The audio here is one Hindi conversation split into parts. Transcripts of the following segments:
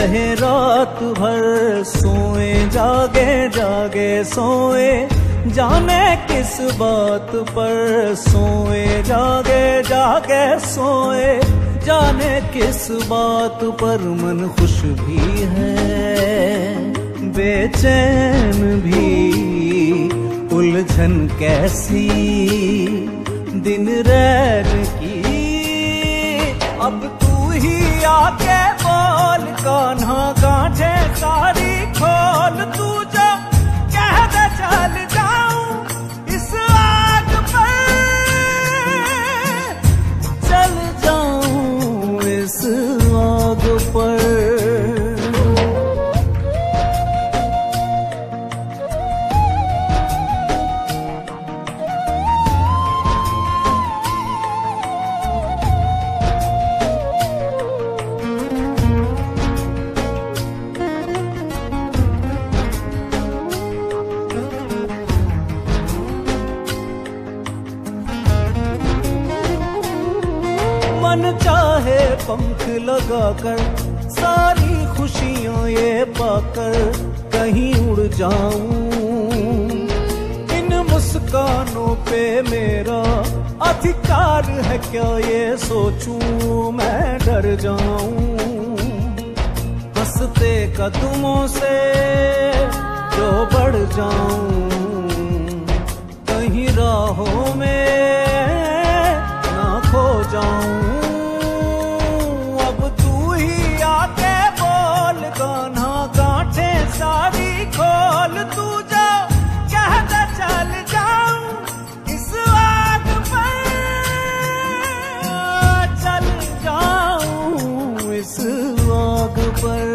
रहे रात भर, सोए जागे जागे सोए जाने किस बात पर, सोए जागे जागे सोए जाने किस बात पर। मन खुश भी है बेचैन भी, उलझन कैसी दिन रैन की। अब तू ही आके बोल कान्हा गांठे सारी खोल, तू जो कह दे चल जाऊं इस आग पर, चल जाऊं इस आग पर। मन चाहे पंख लगाकर सारी खुशियां ये पाकर कहीं उड़ जाऊं, इन मुस्कानों पे मेरा अधिकार है क्या ये सोचूं मैं डर जाऊं। हंसते कदमों से जो बढ़ जाऊं, कहीं राहों में ना खो जाऊं। कान्हा गांठे सारी खोल, तू जो कह दे चल जाऊं इस आग पर, चल जाऊं इस आग पर।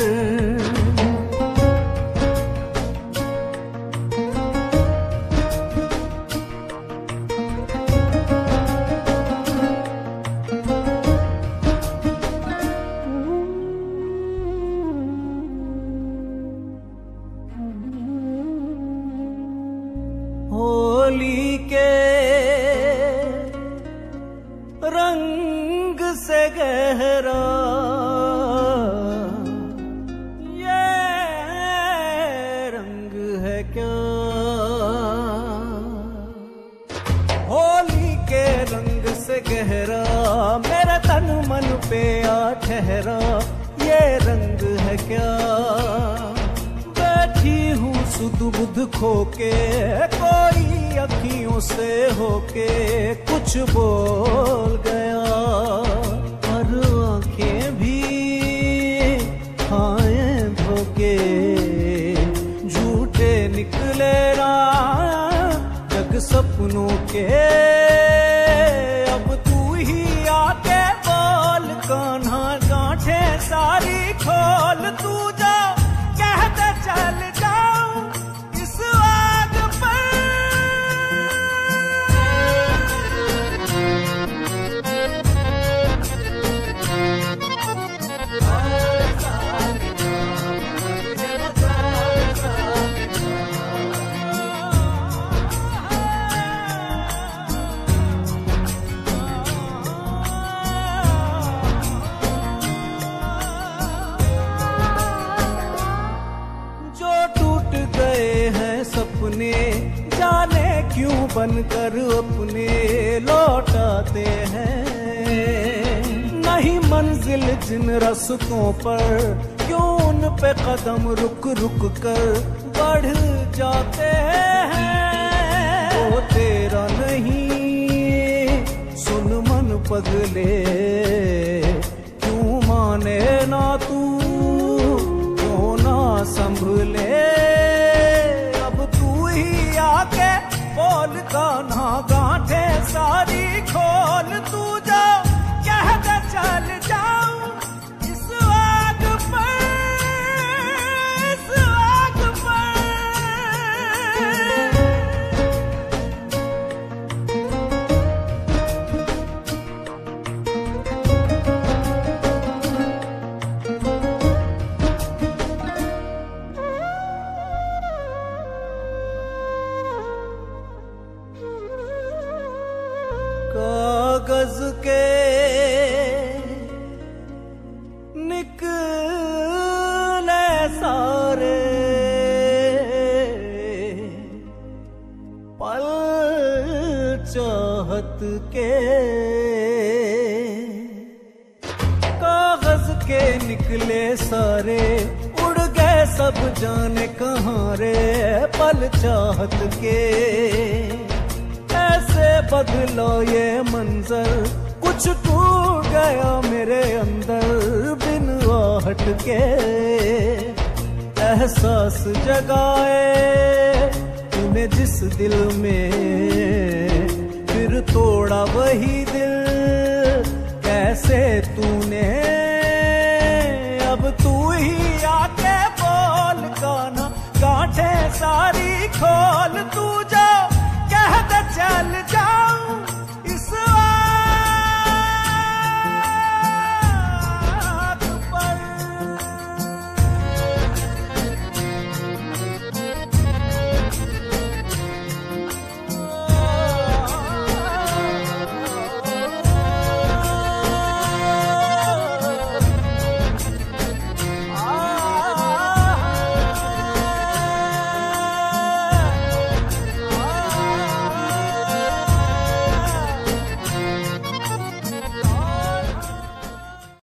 होली के रंग से गहरा ये रंग है क्या, होली के रंग से गहरा मेरे तन मन पे आ ठहरा, ये रंग है क्या। बैठी हूँ सुध बुध खोके, कोई अखियों से होके कुछ बोल गया, और आंखें भी खाए धोके झूठे निकले ना जग सपनों के। अब तू ही आके बोल कान्हा गांठे सारी खोल, तू जो कह दे चल जाऊं इस आग पर। सपने जाने क्यों बनकर अपने लौटाते हैं, नहीं मंजिल जिन रास्तों पर क्यों उन पे कदम रुक रुक कर बढ़ जाते हैं। वो तेरा नहीं सुन मन पगले, क्यों माने ना तू क्यों ना संभले। आके बोल कान्हा गांठे सारी खोल, तू जो कह दे चल जाऊं इस आग पर, इस आग पर। कागज के निकले चाहत के। कागज के निकले सारे, उड़ गए सब जाने कहाँ रे पल चाहत के। ऐसे बदलो ये मंजर, कुछ टूट गया मेरे अंदर बिन आहट के। एहसास जगाए तूने जिस दिल में, फिर तोड़ा वही दिल कैसे तूने। अब तू ही आके बोल कान्हा, गांठें सारी खोल तू